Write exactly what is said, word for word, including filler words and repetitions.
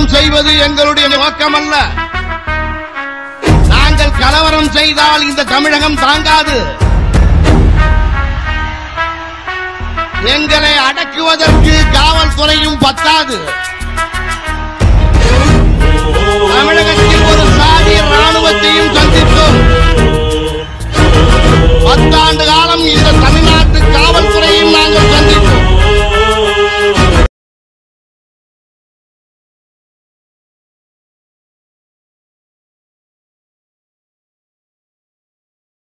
கலவரம் செய்வது எங்களுடைய நோக்கம் அல்ல. நாங்கள் கலவரம் செய்தால் இந்த தமிழகம் தாங்காது. எங்களை அடக்குவதற்கு காவல்துறையும் பத்தாது. தமிழகத்தில்